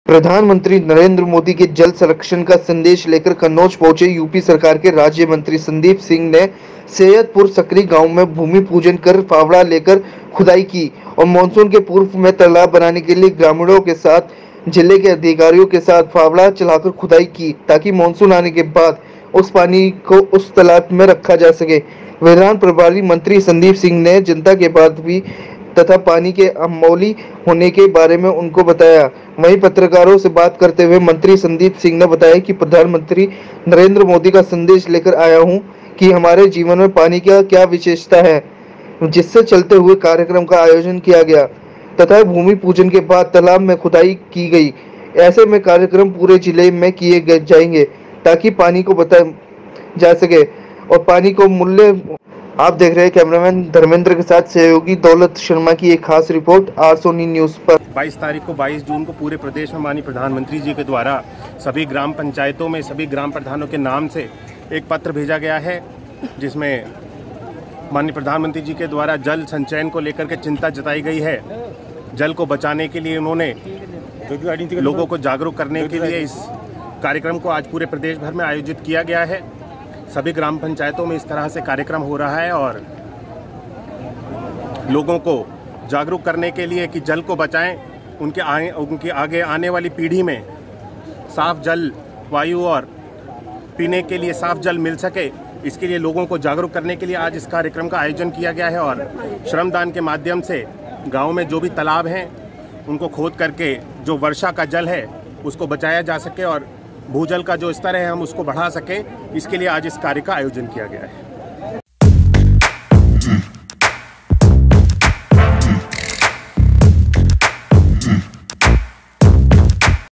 प्रधानमंत्री नरेंद्र मोदी के जल संरक्षण का संदेश लेकर कन्नौज पहुंचे यूपी सरकार के राज्य मंत्री संदीप सिंह ने सैयदपुर सकरी गांव में भूमि पूजन कर फावड़ा लेकर खुदाई की और मानसून के पूर्व में तालाब बनाने के लिए ग्रामीणों के साथ जिले के अधिकारियों के साथ फावड़ा चलाकर खुदाई की ताकि मानसून आने के बाद उस पानी को उस तालाब में रखा जा सके। विधान प्रभारी मंत्री संदीप सिंह ने जनता के बात भी तथा पानी के अमूल्य होने के बारे में उनको बताया। वहीं पत्रकारों से बात करते हुए मंत्री संदीप सिंह ने बताया कि प्रधानमंत्री नरेंद्र मोदी का संदेश लेकर आया हूं कि हमारे जीवन में पानी की क्या विशेषता है, जिससे चलते हुए कार्यक्रम का आयोजन किया गया तथा भूमि पूजन के बाद तालाब में खुदाई की गई। ऐसे में कार्यक्रम पूरे जिले में किए जाएंगे ताकि पानी को बचाया जा सके और पानी को मूल्य। आप देख रहे हैं कैमरामैन धर्मेंद्र के साथ सहयोगी दौलत शर्मा की एक खास रिपोर्ट R-Sony न्यूज़ पर। 22 जून को पूरे प्रदेश में माननीय प्रधानमंत्री जी के द्वारा सभी ग्राम पंचायतों में सभी ग्राम प्रधानों के नाम से एक पत्र भेजा गया है, जिसमें माननीय प्रधानमंत्री जी के द्वारा जल संचयन को लेकर के चिंता जताई गई है। जल को बचाने के लिए उन्होंने लोगों को जागरूक करने के लिए इस कार्यक्रम को आज पूरे प्रदेश भर में आयोजित किया गया है। सभी ग्राम पंचायतों में इस तरह से कार्यक्रम हो रहा है और लोगों को जागरूक करने के लिए कि जल को बचाएं, उनके आगे आने वाली पीढ़ी में साफ जल, वायु और पीने के लिए साफ जल मिल सके, इसके लिए लोगों को जागरूक करने के लिए आज इस कार्यक्रम का आयोजन किया गया है। और श्रमदान के माध्यम से गांव में जो भी तालाब हैं उनको खोद करके जो वर्षा का जल है उसको बचाया जा सके और भूजल का जो स्तर है हम उसको बढ़ा सकें, इसके लिए आज इस कार्य का आयोजन किया गया है।